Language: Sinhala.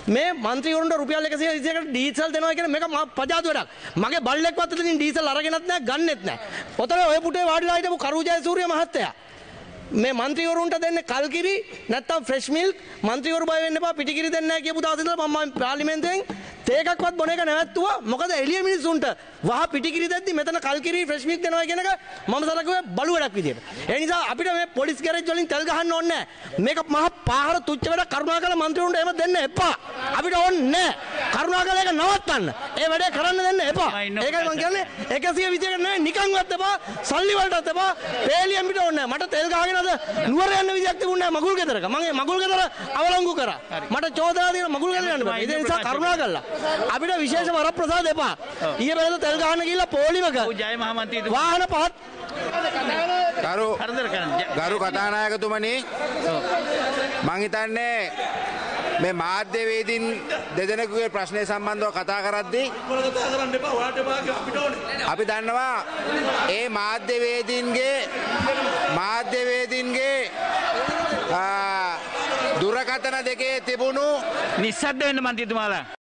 මේ මන්ත්‍රීවරුන්ට රුපියල් 120කට ඩීසල් දෙනවා කියන මේක පජාතු වැඩක්. මගේ බල්ලෙක්වත් ඉතින් ඩීසල් අරගෙනත් නැහැ ගන්නෙත් නැහැ. ඔතන ඔය පුටේ වාඩිලා හිටපු කරුජය සූර්ය මහත්තයා මේ මන්ත්‍රීවරුන්ට දෙන්නේ කල්කිරි නැත්තම් ෆ්‍රෙෂ් මිල්ක් මන්ත්‍රීවරු බය වෙන්න එපා පිටිකිරි දෙන්නේ නැහැ කියපු දවස් ඉඳලා මම පාර්ලිමේන්තුවෙන් තේකක්වත් බොන එක නැවැත්තුවා. මොකද එළිය මිනිස්සුන්ට වහ පිටිකිරි දෙද්දි මෙතන කල්කිරි ෆ්‍රෙෂ් මිල්ක් දෙනවා කියන එක මම සලකුවේ බලු වැඩක් විදියට. ඒ නිසා අපිට මේ පොලිස් ගෑරේජ් වලින් තෙල් ගහන්න ඕනේ නැහැ. මේක මහ පාහර තුච්ච වැඩක්. කරුණාකරලා මන්ත්‍රීවරුන්ට එහෙම දෙන්න එපා. අපිට ඕනේ නැහැ. කරුණාකරලා ඒක නවත්තන්න. ඒ වැඩේ කරන්න දෙන්න එපා. ඒකයි මම කියන්නේ 120කට නෙවෙයි නිකන්වත් එපා. සල්ලි වලටත් එපා. පේලියෙන් පිට ඕනේ නැහැ. මට තෙල් ගහගෙන අද නුවර යන්න විදියක් තිබුණේ නැහැ මගුල් ගෙදරක. මම ඒ මගුල් ගෙදර අවලංගු කරා. මට චෝදනා දෙන මගුල් ගෙදර යන්න බෑ. ඒ නිසා කරුණාකරලා අපිට විශේෂ වරප්‍රසාද එපා. ඊයේ බෙලද තෙල් ගහන්න ගිහිල්ලා පොලිමක ජය මහ මන්ත්‍රීතුමා වාහන පහත් ගරු කතානායකතුමනි මං හිතන්නේ මේ මාධ්‍යවේදීන් දෙදෙනෙකුගේ ප්‍රශ්නය සම්බන්ධව කතා කරද්දී අපි දන්නවා ඒ මාධ්‍යවේදීන්ගේ දුරකථන දෙකේ තිබුණු නිස්සද්ද වෙන්න මන්ත්‍රීතුමාලා